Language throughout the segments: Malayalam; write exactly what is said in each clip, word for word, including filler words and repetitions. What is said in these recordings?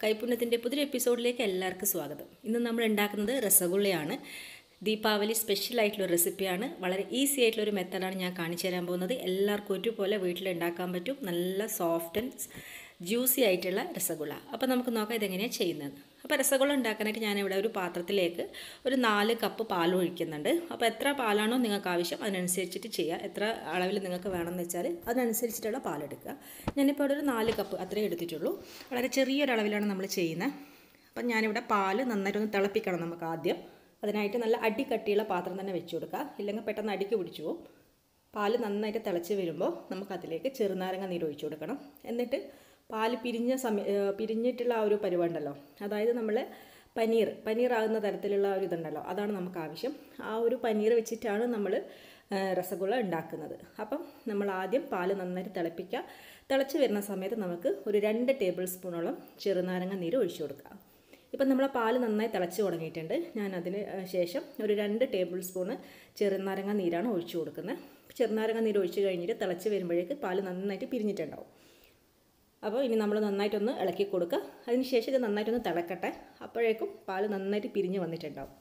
കൈപ്പുണ്യത്തിൻ്റെ പുതിയൊരു എപ്പിസോഡിലേക്ക് എല്ലാവർക്കും സ്വാഗതം. ഇന്ന് നമ്മൾ ഉണ്ടാക്കുന്നത് രസഗുള്ളയാണ്. ദീപാവലി സ്പെഷ്യൽ ആയിട്ടുള്ള റെസിപ്പിയാണ്. വളരെ ഈസി ആയിട്ടുള്ളൊരു മെത്തഡാണ് ഞാൻ കാണിച്ചു തരാൻ പോകുന്നത്. എല്ലാവർക്കും ഒരുപോലെ വീട്ടിൽ ഉണ്ടാക്കാൻ പറ്റും. നല്ല സോഫ്റ്റ് ആൻഡ് ജ്യൂസി ആയിട്ടുള്ള രസഗുള്ള. അപ്പോൾ നമുക്ക് നോക്കാം ഇതെങ്ങനെയാണ് ചെയ്യുന്നത്. അപ്പോൾ രസഗുള്ള ഉണ്ടാക്കാനായിട്ട് ഞാനിവിടെ ഒരു പാത്രത്തിലേക്ക് ഒരു നാല് കപ്പ് പാൽ ഒഴിക്കുന്നുണ്ട്. അപ്പോൾ എത്ര പാലാണോ നിങ്ങൾക്ക് ആവശ്യം അതിനനുസരിച്ചിട്ട് ചെയ്യുക. എത്ര അളവിൽ നിങ്ങൾക്ക് വേണമെന്ന് വെച്ചാൽ അതിനനുസരിച്ചിട്ടുള്ള പാലെടുക്കുക. ഞാനിപ്പോൾ ഇവിടെ ഒരു നാല് കപ്പ് അത്രയും എടുത്തിട്ടുള്ളൂ. വളരെ ചെറിയൊരളവിലാണ് നമ്മൾ ചെയ്യുന്നത്. അപ്പം ഞാനിവിടെ പാല് നന്നായിട്ടൊന്ന് തിളപ്പിക്കണം നമുക്ക് ആദ്യം. അതിനായിട്ട് നല്ല അടിക്കട്ടിയുള്ള പാത്രം തന്നെ വെച്ച് കൊടുക്കുക, ഇല്ലെങ്കിൽ പെട്ടെന്ന് അടിക്ക് പിടിച്ചു പോകും. പാല് നന്നായിട്ട് തിളച്ച് വരുമ്പോൾ നമുക്കതിലേക്ക് ചെറുനാരങ്ങ നീര് ഒഴിച്ചു കൊടുക്കണം. എന്നിട്ട് പാല് പിരിഞ്ഞ സമയ പിരിഞ്ഞിട്ടുള്ള ആ ഒരു പരിവുണ്ടല്ലോ, അതായത് നമ്മൾ പനീർ പനീറാകുന്ന തരത്തിലുള്ള ഒരു ഇതുണ്ടല്ലോ, അതാണ് നമുക്ക് ആവശ്യം. ആ ഒരു പനീർ വെച്ചിട്ടാണ് നമ്മൾ രസഗുള്ള ഉണ്ടാക്കുന്നത്. അപ്പം നമ്മൾ ആദ്യം പാല് നന്നായിട്ട് തിളപ്പിക്കുക. തിളച്ച് വരുന്ന സമയത്ത് നമുക്ക് ഒരു രണ്ട് ടേബിൾ സ്പൂണോളം ചെറുനാരങ്ങ നീര് ഒഴിച്ചു കൊടുക്കുക. ഇപ്പം നമ്മളെ പാല് നന്നായി തിളച്ച് തുടങ്ങിയിട്ടുണ്ട്. ഞാൻ അതിന് ശേഷം ഒരു രണ്ട് ടേബിൾ സ്പൂണ് ചെറുനാരങ്ങ നീരാണ് ഒഴിച്ചു കൊടുക്കുന്നത്. ചെറുനാരങ്ങ നീര് ഒഴിച്ച് കഴിഞ്ഞിട്ട് തിളച്ച് വരുമ്പോഴേക്ക് പാല് നന്നായിട്ട് പിരിഞ്ഞിട്ടുണ്ടാവും. അപ്പോൾ ഇനി നമ്മൾ നന്നായിട്ടൊന്ന് ഇളക്കി കൊടുക്കുക. അതിന് ശേഷം ഇത് നന്നായിട്ടൊന്ന് തിളക്കട്ടെ. അപ്പോഴേക്കും പാല് നന്നായിട്ട് പിരിഞ്ഞ് വന്നിട്ടുണ്ടാവും.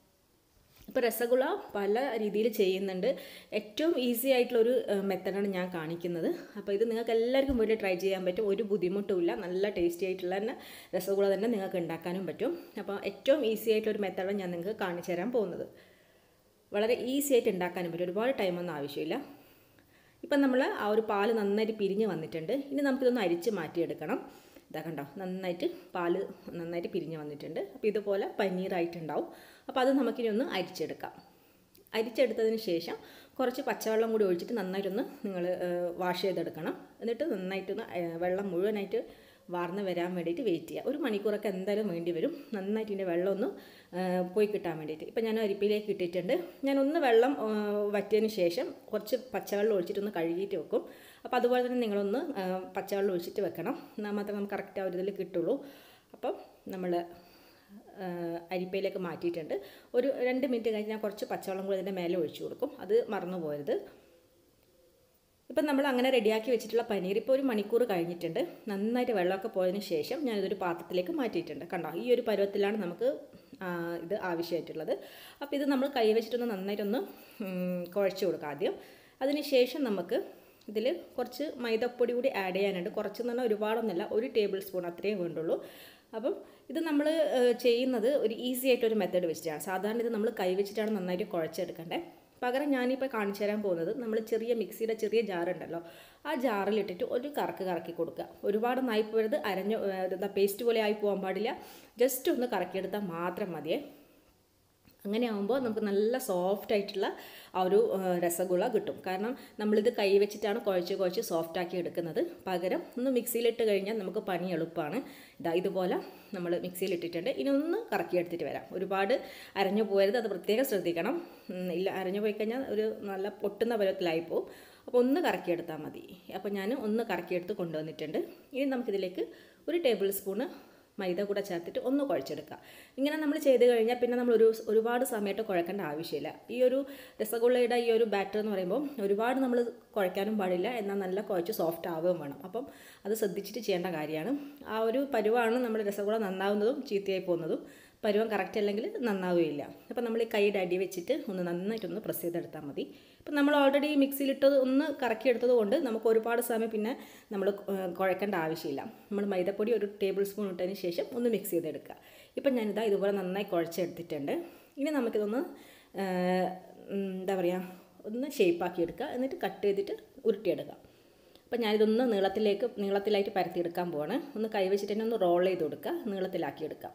ഇപ്പോൾ രസഗുള്ള പല രീതിയിൽ ചെയ്യുന്നുണ്ട്. ഏറ്റവും ഈസി ആയിട്ടുള്ളൊരു മെത്തഡാണ് ഞാൻ കാണിക്കുന്നത്. അപ്പോൾ ഇത് നിങ്ങൾക്ക് എല്ലാവർക്കും വീട്ടിൽ ട്രൈ ചെയ്യാൻ പറ്റും. ഒരു ബുദ്ധിമുട്ടുമില്ല. നല്ല ടേസ്റ്റി ആയിട്ടുള്ള തന്നെ രസഗുള്ള തന്നെ നിങ്ങൾക്ക് ഉണ്ടാക്കാനും പറ്റും. അപ്പോൾ ഏറ്റവും ഈസി ആയിട്ടുള്ളൊരു മെത്തഡാണ് ഞാൻ നിങ്ങൾക്ക് കാണിച്ചു തരാൻ പോകുന്നത്. വളരെ ഈസി ആയിട്ട് ഉണ്ടാക്കാനും പറ്റും. ഒരുപാട് ടൈമൊന്നും ആവശ്യമില്ല. ഇപ്പം നമ്മൾ ആ ഒരു പാല് നന്നായിട്ട് പിരിഞ്ഞ് വന്നിട്ടുണ്ട്. ഇനി നമുക്കിതൊന്ന് അരിച്ച് മാറ്റിയെടുക്കണം. ഇതാ കണ്ടോ, നന്നായിട്ട് പാല് നന്നായിട്ട് പിരിഞ്ഞ് വന്നിട്ടുണ്ട്. അപ്പോൾ ഇതുപോലെ പനീറായിട്ടുണ്ടാവും. അപ്പോൾ അത് നമുക്കിനി ഒന്ന് അരിച്ചെടുക്കാം. അരിച്ചെടുത്തതിന് ശേഷം കുറച്ച് പച്ചവെള്ളം കൂടി ഒഴിച്ചിട്ട് നന്നായിട്ടൊന്ന് നിങ്ങൾ വാഷ് ചെയ്തെടുക്കണം. എന്നിട്ട് നന്നായിട്ടൊന്ന് വെള്ളം മുഴുവനായിട്ട് വാർന്ന് വരാൻ വേണ്ടിയിട്ട് വെയിറ്റ് ചെയ്യുക. ഒരു മണിക്കൂറൊക്കെ എന്തായാലും വേണ്ടി വരും, നന്നായിട്ട് ഇതിൻ്റെ വെള്ളം ഒന്ന് പോയി കിട്ടാൻ വേണ്ടിയിട്ട്. ഇപ്പം ഞാൻ അരിപ്പയിലേക്ക് ഇട്ടിട്ടുണ്ട്. ഞാനൊന്ന് വെള്ളം വറ്റിയതിന് ശേഷം കുറച്ച് പച്ചവെള്ളം ഒഴിച്ചിട്ടൊന്ന് കഴുകിയിട്ട് വെക്കും. അപ്പോൾ അതുപോലെ തന്നെ നിങ്ങളൊന്ന് പച്ചവെള്ളം ഒഴിച്ചിട്ട് വെക്കണം. എന്നാൽ മാത്രമേ നമുക്ക് കറക്റ്റ് ആ ഒരു ഇതിൽ കിട്ടുള്ളൂ. അപ്പം നമ്മൾ അരിപ്പയിലേക്ക് മാറ്റിയിട്ടുണ്ട്. ഒരു രണ്ട് മിനിറ്റ് കഴിഞ്ഞ് ഞാൻ കുറച്ച് പച്ചവെള്ളം കൂടി അതിൻ്റെ മേലെ ഒഴിച്ചു കൊടുക്കും. അത് മറന്നു പോകരുത്. ഇപ്പം നമ്മൾ അങ്ങനെ റെഡിയാക്കി വെച്ചിട്ടുള്ള പനീർ ഇപ്പോൾ ഒരു മണിക്കൂർ കഴിഞ്ഞിട്ടുണ്ട്. നന്നായിട്ട് വെള്ളമൊക്കെ പോയതിന് ശേഷം ഞാനിതൊരു പാത്രത്തിലേക്ക് മാറ്റിയിട്ടുണ്ട്. കണ്ടോ, ഈ ഒരു പരുവത്തിലാണ് നമുക്ക് ഇത് ആവശ്യമായിട്ടുള്ളത്. അപ്പോൾ ഇത് നമ്മൾ കൈ വെച്ചിട്ടൊന്ന് നന്നായിട്ടൊന്ന് കുഴച്ച് കൊടുക്കാം ആദ്യം. അതിന് ശേഷം നമുക്ക് ഇതിൽ കുറച്ച് മൈദപ്പൊടി കൂടി ആഡ് ചെയ്യാനുണ്ട്. കുറച്ചെന്ന് പറഞ്ഞാൽ ഒരുപാടൊന്നുമില്ല, ഒരു ടേബിൾ സ്പൂൺ അത്രയും വേണ്ടുള്ളൂ. അപ്പം ഇത് നമ്മൾ ചെയ്യുന്നത് ഒരു ഈസി ആയിട്ടൊരു മെത്തേഡ് വെച്ചിട്ടാണ്. സാധാരണ ഇത് നമ്മൾ കൈ വെച്ചിട്ടാണ് നന്നായിട്ട് കുഴച്ചെടുക്കേണ്ടത്. പകരം ഞാനിപ്പോൾ കാണിച്ചു തരാൻ പോകുന്നത് നമ്മൾ ചെറിയ മിക്സിയുടെ ചെറിയ ജാറുണ്ടല്ലോ, ആ ജാറിലിട്ടിട്ട് ഒരു കറക്ക് കറക്കി കൊടുക്കുക. ഒരുപാട് നായി പോയത് അരഞ്ഞ പേസ്റ്റ് പോലെ ആയി പോകാൻ പാടില്ല. ജസ്റ്റ് ഒന്ന് കറക്കിയെടുത്താൽ മാത്രം മതിയേ. അങ്ങനെ ആകുമ്പോൾ നമുക്ക് നല്ല സോഫ്റ്റ് ആയിട്ടുള്ള ആ ഒരു രസഗുള്ള കിട്ടും. കാരണം നമ്മളിത് കൈ വെച്ചിട്ടാണ് കുഴച്ച് കുഴച്ച് സോഫ്റ്റാക്കി എടുക്കുന്നത്. പകരം ഒന്ന് മിക്സിയിലിട്ട് കഴിഞ്ഞാൽ നമുക്ക് പണി എളുപ്പമാണ്. ഇതാ ഇതുപോലെ നമ്മൾ മിക്സിയിലിട്ടിട്ടുണ്ട്. ഇനി ഒന്ന് കറക്കിയെടുത്തിട്ട് വരാം. ഒരുപാട് അരഞ്ഞു പോകരുത്, അത് പ്രത്യേകം ശ്രദ്ധിക്കണം. ഇല്ല, അരഞ്ഞു പോയി കഴിഞ്ഞാൽ ഒരു നല്ല പൊട്ടുന്ന പരുവത്തിലായി പോകും. അപ്പോൾ ഒന്ന് കറക്കിയെടുത്താൽ മതി. അപ്പോൾ ഞാൻ ഒന്ന് കറക്കിയെടുത്ത് കൊണ്ടുവന്നിട്ടുണ്ട്. ഇനി നമുക്കിതിലേക്ക് ഒരു ടേബിൾ സ്പൂണ് മൈദ കൂടെ ചേർത്തിട്ട് ഒന്ന് കുഴച്ചെടുക്കുക. ഇങ്ങനെ നമ്മൾ ചെയ്ത് കഴിഞ്ഞാൽ പിന്നെ നമ്മൾ ഒരു ഒരുപാട് സമയത്ത് കുഴക്കേണ്ട ആവശ്യമില്ല. ഈ ഒരു രസഗുള്ളയുടെ ഈ ഒരു ബാറ്റർ എന്ന് പറയുമ്പോൾ ഒരുപാട് നമ്മൾ കുഴക്കാനും പാടില്ല, എന്നാൽ നല്ല കുഴച്ച് സോഫ്റ്റ് ആവുകയും വേണം. അപ്പം അത് ശ്രദ്ധിച്ചിട്ട് ചെയ്യേണ്ട കാര്യമാണ്. ആ ഒരു പരുവാണ് നമ്മൾ രസഗുള്ള നന്നാവുന്നതും ചീത്തയായി പോകുന്നതും. പരുവം കറക്റ്റ് അല്ലെങ്കിൽ നന്നാവുകയില്ല. അപ്പം നമ്മൾ ഈ കൈയുടെ അടി വെച്ചിട്ട് ഒന്ന് നന്നായിട്ടൊന്ന് പ്രസ് ചെയ്തെടുത്താൽ മതി. ഇപ്പം നമ്മൾ ഓൾറെഡി മിക്സിയിലിട്ടത് ഒന്ന് കറക്കിയെടുത്തത് കൊണ്ട് നമുക്ക് ഒരുപാട് സമയം പിന്നെ നമ്മൾ കുഴക്കേണ്ട ആവശ്യമില്ല. നമ്മൾ മൈദപ്പൊടി ഒരു ടേബിൾ സ്പൂൺ ഇട്ടതിന് ശേഷം ഒന്ന് മിക്സ് ചെയ്തെടുക്കുക. ഇപ്പം ഞാനിതാ ഇതുപോലെ നന്നായി കുഴച്ചെടുത്തിട്ടുണ്ട്. ഇനി നമുക്കിതൊന്ന് എന്താ പറയുക, ഒന്ന് ഷേപ്പാക്കി എടുക്കുക. എന്നിട്ട് കട്ട് ചെയ്തിട്ട് ഉരുട്ടിയെടുക്കുക. അപ്പം ഞാനിതൊന്ന് നീളത്തിലേക്ക് നീളത്തിലായിട്ട് പരത്തിയെടുക്കാൻ പോവാണ്. ഒന്ന് കൈ വെച്ചിട്ട് തന്നെ ഒന്ന് റോൾ ചെയ്ത് കൊടുക്കുക, നീളത്തിലാക്കിയെടുക്കുക.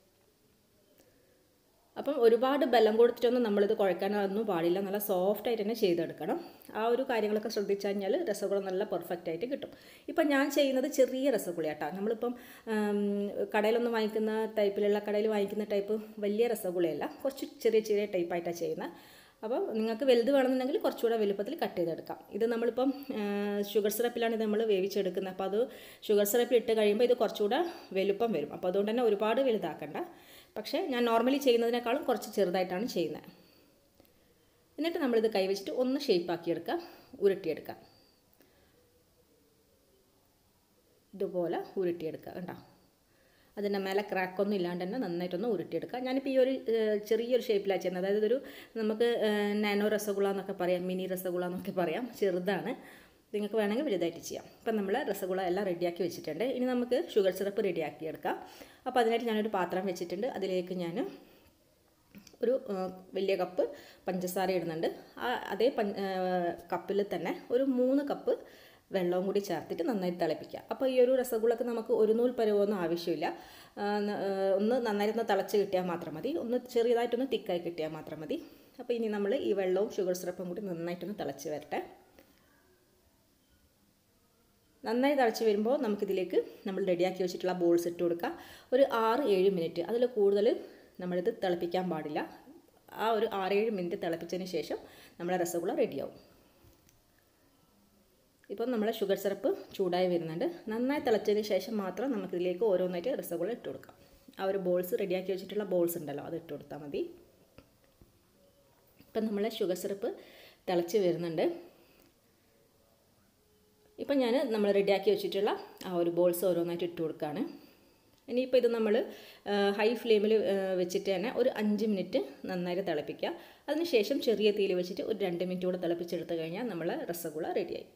അപ്പം ഒരുപാട് ബലം കൊടുത്തിട്ടൊന്നും നമ്മളിത് കുഴക്കാനൊന്നും പാടില്ല. നല്ല സോഫ്റ്റായിട്ട് തന്നെ ചെയ്തെടുക്കണം. ആ ഒരു കാര്യങ്ങളൊക്കെ ശ്രദ്ധിച്ചു കഴിഞ്ഞാൽ രസഗുള നല്ല പെർഫെക്റ്റ് ആയിട്ട് കിട്ടും. ഇപ്പം ഞാൻ ചെയ്യുന്നത് ചെറിയ രസഗുളയാട്ടോ. നമ്മളിപ്പം കടയിലൊന്നും വാങ്ങിക്കുന്ന ടൈപ്പിലുള്ള കടയിൽ വാങ്ങിക്കുന്ന ടൈപ്പ് വലിയ രസഗുളയല്ല, കുറച്ച് ചെറിയ ചെറിയ ടൈപ്പായിട്ടാണ് ചെയ്യുന്നത്. അപ്പോൾ നിങ്ങൾക്ക് വലുത് വേണമെന്നുണ്ടെങ്കിൽ കുറച്ചുകൂടെ വലുപ്പത്തിൽ കട്ട് ചെയ്തെടുക്കാം. ഇത് നമ്മളിപ്പം ഷുഗർ സിറപ്പിലാണ് ഇത് നമ്മൾ വേവിച്ചെടുക്കുന്നത്. അപ്പോൾ അത് ഷുഗർ സിറപ്പിൽ ഇട്ട് കഴിയുമ്പോൾ ഇത് കുറച്ചുകൂടെ വലുപ്പം വരും. അപ്പോൾ അതുകൊണ്ട് തന്നെ ഒരുപാട് വലുതാക്കണ്ട. പക്ഷേ ഞാൻ നോർമലി ചെയ്യുന്നതിനേക്കാളും കുറച്ച് ചെറുതായിട്ടാണ് ചെയ്യുന്നത്. എന്നിട്ട് നമ്മളിത് കൈവച്ചിട്ട് ഒന്ന് ഷേപ്പാക്കിയെടുക്കാം, ഉരുട്ടിയെടുക്കാം. ഇതുപോലെ ഉരുട്ടിയെടുക്കുക. കണ്ടോ, അതിൻ്റെ മേലെ ക്രാക്കൊന്നും ഇല്ലാണ്ട് തന്നെ നന്നായിട്ടൊന്ന് ഉരുട്ടിയെടുക്കുക. ഞാനിപ്പോൾ ഈ ഒരു ചെറിയൊരു ഷേപ്പിലാണ് ചെയ്യുന്നത്. അതായത് ഇതൊരു നമുക്ക് നാനോ രസഗുള എന്നൊക്കെ പറയാം, മിനി രസഗുള എന്നൊക്കെ പറയാം. ചെറുതാണ്, നിങ്ങൾക്ക് വേണമെങ്കിൽ വലുതായിട്ട് ചെയ്യാം. ഇപ്പം നമ്മൾ രസഗുള എല്ലാം റെഡിയാക്കി വെച്ചിട്ടുണ്ട്. ഇനി നമുക്ക് ഷുഗർ സിറപ്പ് റെഡിയാക്കി എടുക്കാം. അപ്പോൾ അതിനായിട്ട് ഞാനൊരു പാത്രം വെച്ചിട്ടുണ്ട്. അതിലേക്ക് ഞാൻ ഒരു വലിയ കപ്പ് പഞ്ചസാര ഇടുന്നുണ്ട്. ആ അതേ കപ്പിൽ തന്നെ ഒരു മൂന്ന് കപ്പ് വെള്ളവും കൂടി ചേർത്തിട്ട് നന്നായി തിളപ്പിക്കുക. അപ്പോൾ ഈ ഒരു രസഗുളക്ക് നമുക്ക് ഒരു നൂൽ പരുവൊന്നും ആവശ്യമില്ല. ഒന്ന് നന്നായിട്ടൊന്ന് തിളച്ച് കിട്ടിയാൽ മാത്രം മതി, ഒന്ന് ചെറിയതായിട്ടൊന്ന് തിക്കായി കിട്ടിയാൽ മാത്രം മതി. അപ്പോൾ ഇനി നമ്മൾ ഈ വെള്ളവും ഷുഗർ സിറപ്പും കൂടി നന്നായിട്ടൊന്ന് തിളച്ച് വരട്ടെ. നന്നായി തിളച്ച് വരുമ്പോൾ നമുക്കിതിലേക്ക് നമ്മൾ റെഡിയാക്കി വെച്ചിട്ടുള്ള ബോൾസ് ഇട്ട് കൊടുക്കുക. ഒരു ആറ് ഏഴ് മിനിറ്റ്, അതിൽ കൂടുതൽ നമ്മളിത് തിളപ്പിക്കാൻ പാടില്ല. ആ ഒരു ആറേഴ് മിനിറ്റ് തിളപ്പിച്ചതിന് ശേഷം നമ്മുടെ രസഗുള റെഡിയാവും. ഇപ്പം നമ്മളെ ഷുഗർ സിറപ്പ് ചൂടായി വരുന്നുണ്ട്. നന്നായി തിളച്ചതിന് ശേഷം മാത്രം നമുക്കിതിലേക്ക് ഓരോന്നായിട്ട് രസഗുള ഇട്ട് കൊടുക്കാം. ആ ഒരു ബോൾസ് റെഡിയാക്കി വെച്ചിട്ടുള്ള ബോൾസ് ഉണ്ടല്ലോ, അത് ഇട്ട് കൊടുത്താൽ മതി. ഇപ്പം നമ്മളെ ഷുഗർ സിറപ്പ് തിളച്ച് വരുന്നുണ്ട്. ഇപ്പം ഞാൻ നമ്മൾ റെഡിയാക്കി വെച്ചിട്ടുള്ള ആ ഒരു ബോൾസ് ഓരോന്നായിട്ട് ഇട്ട് കൊടുക്കുകയാണ്. ഇനിയിപ്പോൾ ഇത് നമ്മൾ ഹൈ ഫ്ലെയിമിൽ വെച്ചിട്ട് തന്നെ ഒരു അഞ്ച് മിനിറ്റ് നന്നായിട്ട് തിളപ്പിക്കുക. അതിനുശേഷം ചെറിയ തീയിൽ വെച്ചിട്ട് ഒരു രണ്ട് മിനിറ്റ് കൂടെ തിളപ്പിച്ചെടുത്ത് കഴിഞ്ഞാൽ നമ്മൾ രസഗുള റെഡിയായി.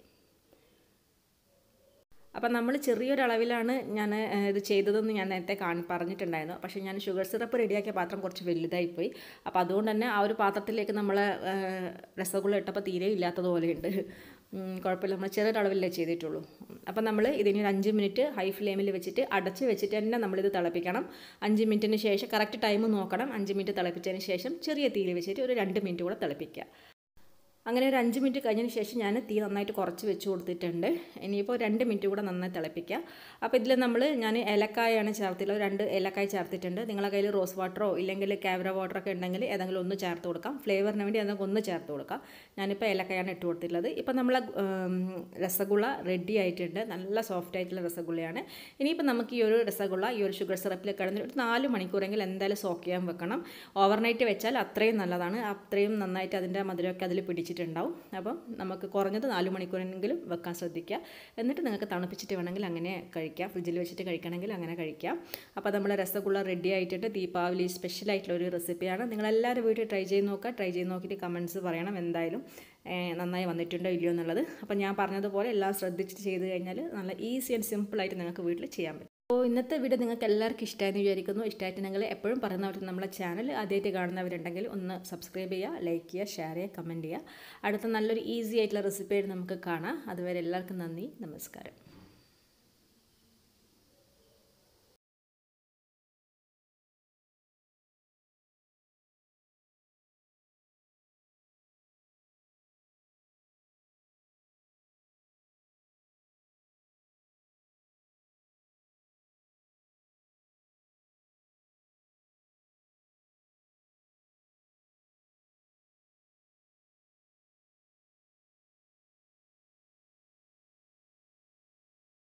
അപ്പം നമ്മൾ ചെറിയൊരളവിലാണ് ഞാൻ ഇത് ചെയ്തതെന്ന് ഞാൻ നേരത്തെ കാണി പറഞ്ഞിട്ടുണ്ടായിരുന്നു. പക്ഷേ ഞാൻ ഷുഗർ സിറപ്പ് റെഡിയാക്കിയ പാത്രം കുറച്ച് വലുതായിപ്പോയി. അപ്പോൾ അതുകൊണ്ട് തന്നെ ആ ഒരു പാത്രത്തിലേക്ക് നമ്മൾ രസഗുള ഇട്ടപ്പോൾ തീരെ ഇല്ലാത്തതുപോലെയുണ്ട്. കുഴപ്പമില്ല, നമ്മൾ ചെറിയൊരളവിലേ ചെയ്തിട്ടുള്ളൂ. അപ്പം നമ്മൾ ഇതിന് ഒരു അഞ്ച് മിനിറ്റ് ഹൈ ഫ്ലെയിമിൽ വെച്ചിട്ട് അടച്ച് വെച്ചിട്ട് തന്നെ നമ്മളിത് തിളപ്പിക്കണം. അഞ്ച് മിനിറ്റിന് ശേഷം കറക്റ്റ് ടൈം നോക്കണം. അഞ്ച് മിനിറ്റ് തിളപ്പിച്ചതിന് ശേഷം ചെറിയ തീയിൽ വെച്ചിട്ട് ഒരു രണ്ട് മിനിറ്റ് കൂടെ തിളപ്പിക്കുക. അങ്ങനെ ഒരു അഞ്ച് മിനിറ്റ് കഴിഞ്ഞതിന് ശേഷം ഞാൻ തീ നന്നായിട്ട് കുറച്ച് വെച്ച് കൊടുത്തിട്ടുണ്ട്. ഇനിയിപ്പോൾ രണ്ട് മിനിറ്റ് കൂടെ നന്നായി തിളപ്പിക്കുക. അപ്പോൾ ഇതിൽ നമ്മൾ ഞാൻ ഏലക്കായാണ് ചേർത്തിട്ടുള്ളത്, രണ്ട് ഏലക്കായ ചേർത്തിട്ടുണ്ട്. നിങ്ങളുടെ കയ്യിൽ റോസ് വാട്ടറോ ഇല്ലെങ്കിൽ കാവര വാട്ടറൊക്കെ ഉണ്ടെങ്കിൽ ഏതെങ്കിലും ഒന്ന് ചേർത്ത് കൊടുക്കാം. ഫ്ലേവറിന് വേണ്ടി ഏതെങ്കിലും ഒന്ന് ചേർത്ത് കൊടുക്കാം. ഞാനിപ്പോൾ ഏലക്കായാണ് ഇട്ട് കൊടുത്തിട്ടുള്ളത്. ഇപ്പം നമ്മൾ രസഗുള റെഡി ആയിട്ടുണ്ട്. നല്ല സോഫ്റ്റ് ആയിട്ടുള്ള രസഗുളയാണ്. ഇനിയിപ്പോൾ നമുക്ക് ഈ ഒരു രസഗുള ഈ ഒരു ഷുഗർ സിറപ്പിൽ കിടന്നിട്ട് ഒരു നാല് മണിക്കൂറെങ്കിലും എന്തായാലും സോക്ക് ചെയ്യാൻ വെക്കണം. ഓവർനൈറ്റ് വെച്ചാൽ അത്രയും നല്ലതാണ്. അത്രയും നന്നായിട്ട് അതിൻ്റെ മധുരമൊക്കെ അതിൽ പിടിച്ചിട്ടുണ്ടാവും. അപ്പം നമുക്ക് കുറഞ്ഞത് നാല് മണിക്കൂറെങ്കിലും വെക്കാൻ ശ്രദ്ധിക്കുക. എന്നിട്ട് നിങ്ങൾക്ക് തണുപ്പിച്ചിട്ട് വേണമെങ്കിൽ അങ്ങനെ കഴിക്കാം. ഫ്രിഡ്ജിൽ വെച്ചിട്ട് കഴിക്കണമെങ്കിൽ അങ്ങനെ കഴിക്കാം. അപ്പോൾ നമ്മൾ രസഗുള റെഡി ആയിട്ടുണ്ട്. ദീപാവലി സ്പെഷ്യലായിട്ടുള്ള ഒരു റെസിപ്പിയാണ്. നിങ്ങളെല്ലാവരും വീട്ടിൽ ട്രൈ ചെയ്ത് നോക്കുക. ട്രൈ ചെയ്ത് നോക്കിയിട്ട് കമൻറ്റ്സ് പറയണം എന്തായാലും നന്നായി വന്നിട്ടുണ്ടോ ഇല്ലയോ എന്നുള്ളത്. അപ്പോൾ ഞാൻ പറഞ്ഞതുപോലെ എല്ലാം ശ്രദ്ധിച്ചിട്ട് ചെയ്ത് കഴിഞ്ഞാൽ നല്ല ഈസി ആൻഡ് സിമ്പിളായിട്ട് നിങ്ങൾക്ക് വീട്ടിൽ ചെയ്യാൻ പറ്റും. അപ്പോൾ ഇന്നത്തെ വീഡിയോ നിങ്ങൾക്ക് എല്ലാവർക്കും ഇഷ്ടമായെന്ന് വിചാരിക്കുന്നു. ഇഷ്ടമായിട്ടുണ്ടെങ്കിൽ എപ്പോഴും പറയുന്നവർ നമ്മളെ ചാനൽ ആദ്യമായിട്ട് കാണുന്നവരുണ്ടെങ്കിൽ ഒന്ന് സബ്സ്ക്രൈബ് ചെയ്യുക, ലൈക്ക് ചെയ്യുക, ഷെയർ ചെയ്യുക, കമൻറ്റ് ചെയ്യുക. അടുത്ത നല്ലൊരു ഈസി ആയിട്ടുള്ള റെസിപ്പിയായിട്ട് നമുക്ക് കാണാം. അതുവരെ എല്ലാവർക്കും നന്ദി, നമസ്കാരം.